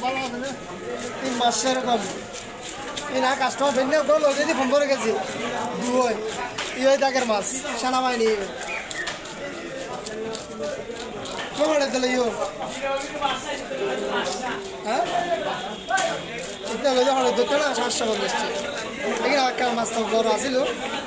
তিন মাস এরকম এই না কাস্টমার ভেন্ডে গোল অলরেডি 15 কেজি দুই ইয়ে দাগের মাছ সেনাবাহিনী কোমরে দিলে ইউ হ্যাঁ এটা হলো হলো দুটো না 750 এখানে একটা মাছ তো বড় আছিল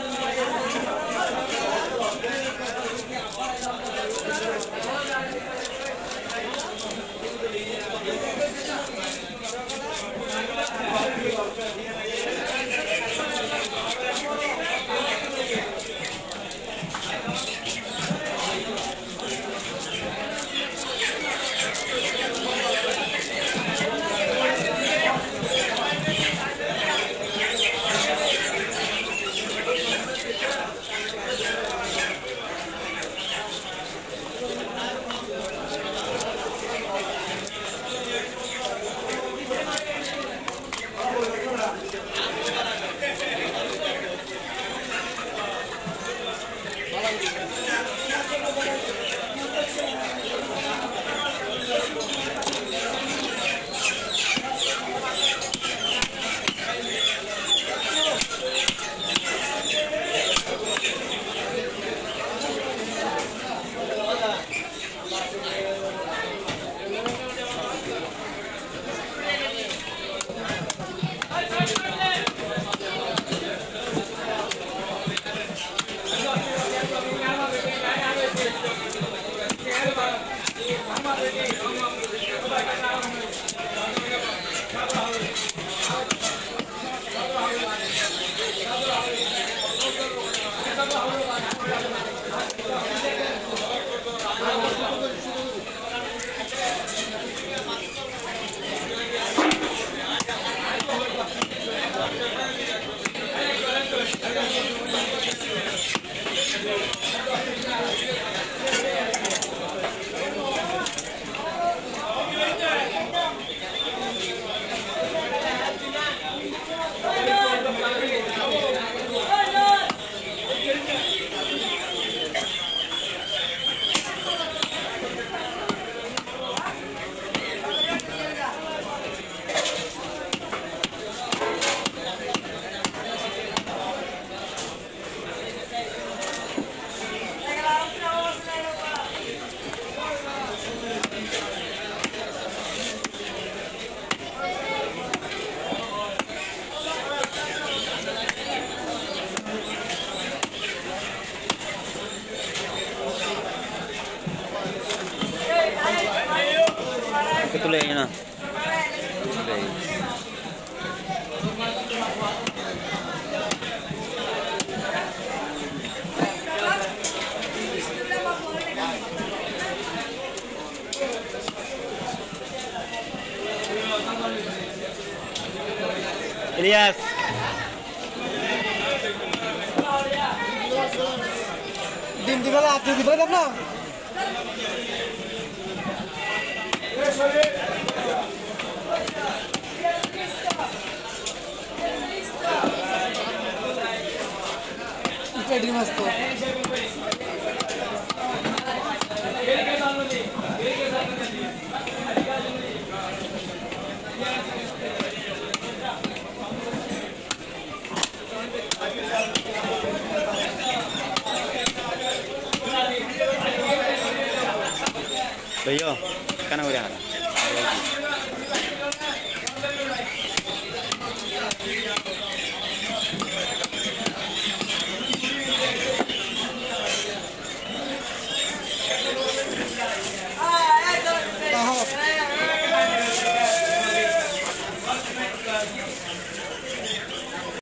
Ketulah ini nah. Ilyas. Dim di bawah, di bawah apa? Itu di mas tuh. Bayo, kan udah ada.